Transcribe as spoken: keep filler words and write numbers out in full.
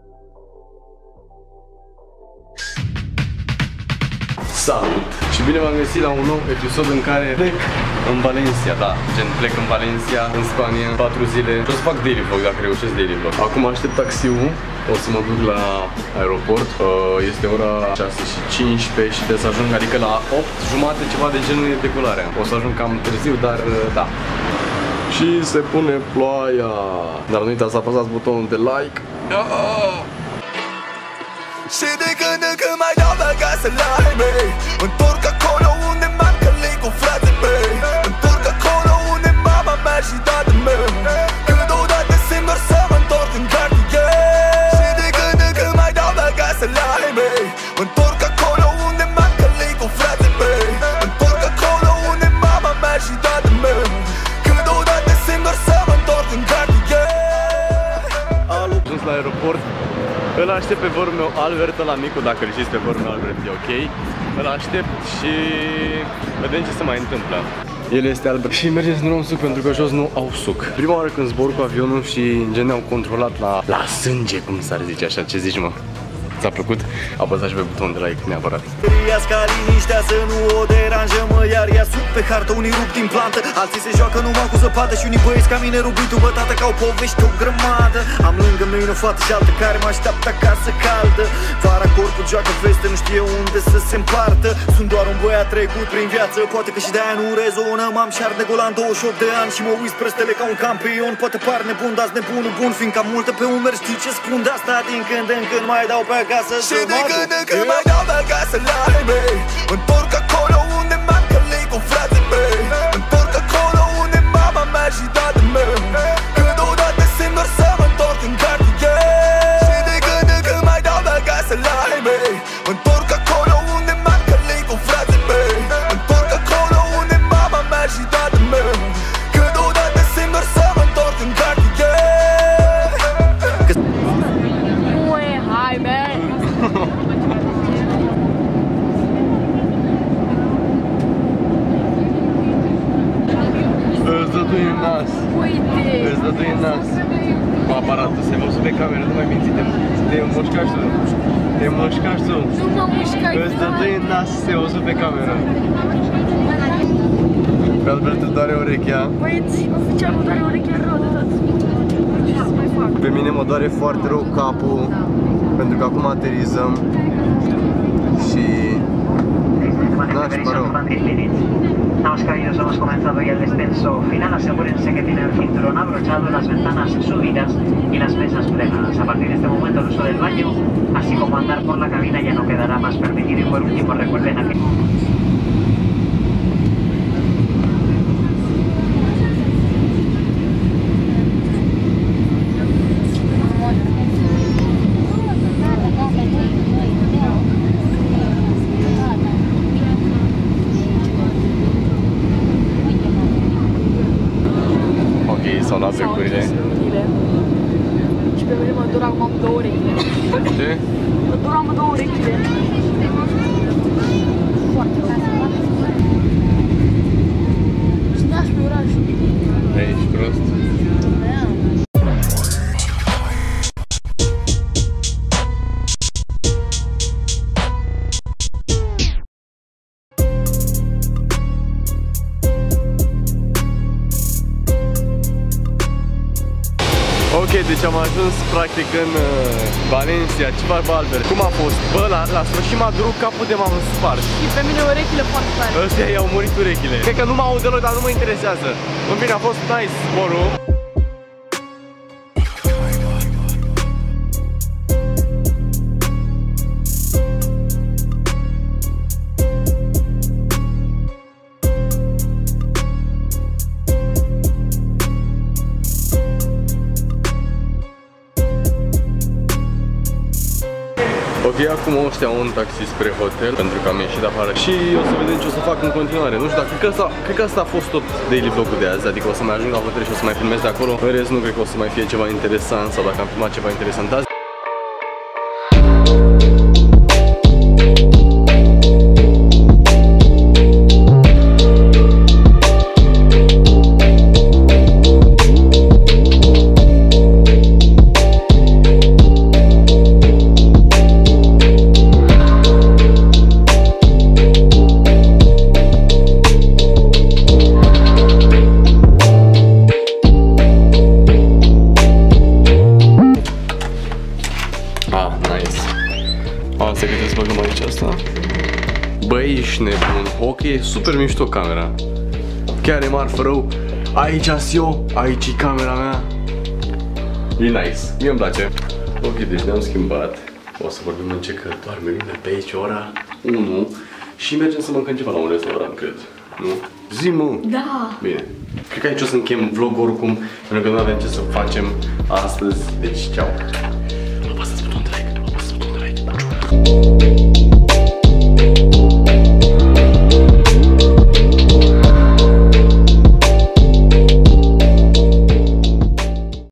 Salut! Și bine v-am găsit la un nou episod în care plec în Valencia, da, gen plec în Valencia, în Spania, patru zile. O să fac daily vlog dacă reușesc daily vlog. Acum aștept taxiul, o să mă duc la aeroport. Este ora șase și cincisprezece și trebuie să ajung, adică la opt jumate, ceva de genul e decolarea. O să ajung cam târziu, dar da. Și se pune ploaia. Dar nu uitați să apăsați butonul de like. Și de când în când mai dau pe casă la ai mei. Întorc acolo unde m-am călit cu frații mei. Întorc acolo unde mama mea și tatăl meu. Câteodată simt doar să mă întorc în cartier. Și de când în când mai dau pe casă la ai mei. Întorc acolo unde m-am călit cu frații mei. Întorc acolo unde mama mea și tatăl meu. Câteodată simt doar să mă întorc în cartier. Am ajuns la aeroport. Îl aștept pe vorul meu Albert, ăla micu, dacă îl știți pe vorul meu Albert e ok. Îl aștept și vedem ce se mai întâmplă. El este Albert și mergem să nu luăm suc pentru că jos nu au suc. Prima oară când zbor cu avionul și în gen ne-au controlat la, la sânge, cum s-ar zice așa, ce zici mă? Ți-a plăcut? Apăsați pe butonul de like neapărat. Ia ca liniștea să nu o deranjăm, mă, iar ia sub pe hartă, unii rup din plantă. Alții se joacă numai cu zăpadă și unii băieți ca mine rubitu bătată ca o povești o grămadă. Am lângă mine o fată și altă care mă așteaptă acasă caldă. Vara corpul joacă veste, nu știe unde să se împartă. Sunt doar un băiat trecut prin viață, poate că și de-aia nu rezonăm. Am șar de golan douăzeci și opt de ani și mă uit spre stele ca un campion. Poate par nebun, dar-s nebunul bun, fiindcă am multe pe umeri, știi ce spun? De asta din când în când mai dau pe acasă. Și de când în când mai dau pe acasă la ai mei. Întorc acolo unde m-am călit cu frații mei. Întorc acolo unde mama mea și tatăl meu. Câteodată simt doar să mă întorc în cartier. Și de când în când mai dau pe acasă la ai mei. Întorc acolo unde m-am călit cu frații mei. Întorc acolo unde mama mea și tatăl meu. Câteodată simt doar să mă întorc în cartier. Nu e, hai man. Îți dădui în nas. Uite. Îți dădui în nas. Cu aparatul, se văzut pe cameră, nu mai minți, te, te mușcași tu. Te mușcași tu. Nu mă mușcai. Îți dădui în nas, se văzut pe cameră. Pe Albert îți doare urechea. Băieți, oficial mă doare urechea rău de tot. Ce să mai fac? Pe mine mă doare foarte rău capul, pentru că acum aterizăm. Și... da, și mă rog. Estamos caídos, hemos comenzado ya el descenso final. Asegúrense que tienen el cinturón abrochado, las ventanas subidas y las mesas plegadas. A partir de este momento el uso del baño, así como andar por la cabina, ya no quedará más permitido. Y por último recuerden a que... S-au luat becurile. Și pe mine mă dur acum am două urechile. Ce? Mă dur am două urechile. Foarte rău. Și n-aș pe oraș. Ești prost? Ok, deci am ajuns practic în uh, Valencia. Ce faci, bă, Albert? Cum a fost? Bă, la, la sfârșit m-a durut capul de m-am spart. Și pe mine urechile foarte tare. Ăstea i-au murit urechile. Cred că nu mă aud deloc, dar nu mă interesează. În fine, a fost nice zborul. Ok, acum ăștia un taxi spre hotel, pentru că am ieșit afară și o să vedem ce o să fac în continuare. Nu știu, dar cred că asta, cred că asta a fost tot daily vlog-ul de azi, adică o să mai ajung la hotel și o să mai filmez de acolo. În rest, nu cred că o să mai fie ceva interesant sau dacă am filmat ceva interesant azi. băgăm aici asta. Băi, ești nebun. Ok, super mișto camera. Chiar e marfă rău. Aici-s eu, aici e camera mea. E nice, mie îmi place. Ok, deci ne-am schimbat. O să vorbim în ce că doarme lumea pe aici ora unu. Și mergem să mâncăm ceva la un restaurant, cred. Nu? Zi, mă! Da! Bine. Cred că aici o să închem vlog oricum, pentru că nu avem ce să facem astăzi. Deci, ceau! Apasă-ți butonul de like, apasă-ți butonul de like.